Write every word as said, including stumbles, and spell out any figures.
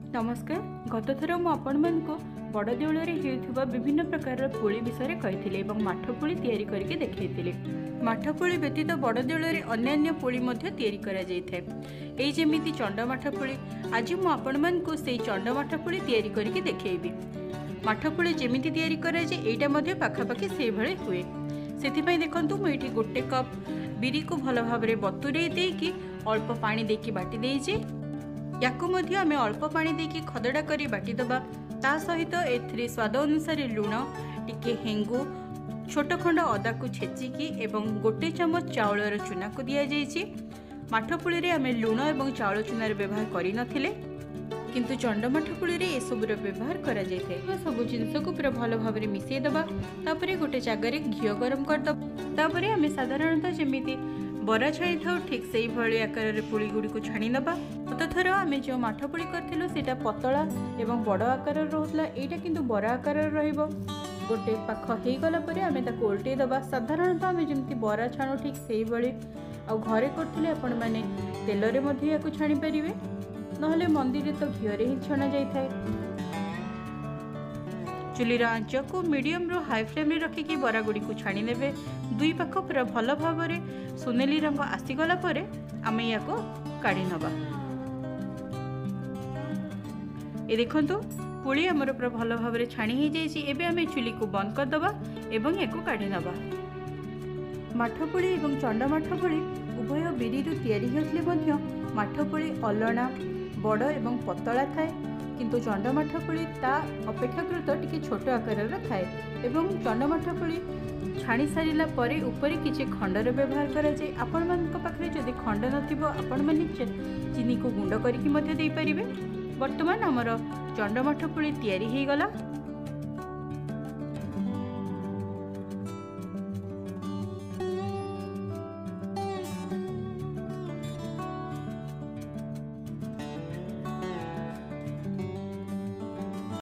नमस्कार। गत थर मु आपण मानको बड़ देउल हेउथुबा विभिन्न प्रकार पुली विषय कही मठपुली तैयारी करके देखैथिले। मठपुली व्यतीत बड़ देउल अन्य पुली तैयारी करा जायथाय। एई जेमिति चंड मठपुली आज मु आपण मानको सेई चंड मठपुली तैयारी करके देखैबी। मठपुली जेमिति तैयारी करा जाय एटा मध्ये पाखापाखि सेई भळे हुए। सेथिपई देखंतु मु एठी गोटे कप बिरी को भल भाबरे बतुरे देकी अल्प पानी देकी बाटी देइछि। याकु मध्य आमे अल्प पानी देकी खदड़ा करी बाटी दबा। ता सहित एथिरे स्वाद अनुसार लुण, टिके हेंगु, छोट खंड अदा को छेचिकी एवं गोटे चमच चाउलर चूना को दिया जाइछि। मठपुली रे आमे लुण एवं चाउल चूनार व्यवहार करि नथिले, किंतु चंड मठपुली रे ए सबुर व्यवहार करा जायथाय। सब जिंस को पूरा भल भाबरे मिसै दबा। तापरे गोटे जगह घिओ गरम कर दबा। तापरे आमे साधारणतः जेमिति बरा छाणी था ठीक से ही आकार पुली गुड़ी को छाणी नबा। गत थर आम जो मठपुली करथिलु सेटा पतला एवं बड़ आकार रोला, एटा किंतु बड़ा आकार रहिबो। गोटे पाख हो गला परे आमे ताको उल्टे दबा। साधारणतः आमे जेमति बरा छाणु ठीक से ही आ घरे करथिले आपण माने तेल रे मध्ये याको छाणी परिबे, नहले मंदिर तो घिओ रे ही छणा जायथाय। चुलीर आंच को मीडियम रो हाई फ्लेम रे रखिकी बरा गुड़ी को छाणी नेबे। दुई पाख पूरा भल भाव सुनेली रंग आसीगला परे आमे याको काढ़ी नबा। ए देखंतु पुली हमर पूरा भल भाव छाणी ही जाइछि। एबे आमे चुली को बंद कर दबा एवं याको काढ़ी नबा। मठपुली एवं चंड मठपुली उभय बिरी रु तैयारी होतले मध्य मठपुली अलणा बड़ एवं पतला थाए, किंतु चंड मठपुली ता अपेक्षाकृत टिके छोट आकार थाए। एवं चंड मठपुली छाणी सारिला परे ऊपर किछि खंडर व्यवहार करा जाय। आपण मानक पाखरे जदि खंड नथिबो आपण माने चीनी को गुंड करिकि मध्ये देई परिबे। वर्तमान हमर चंड मठपुली तैयारी हे गला।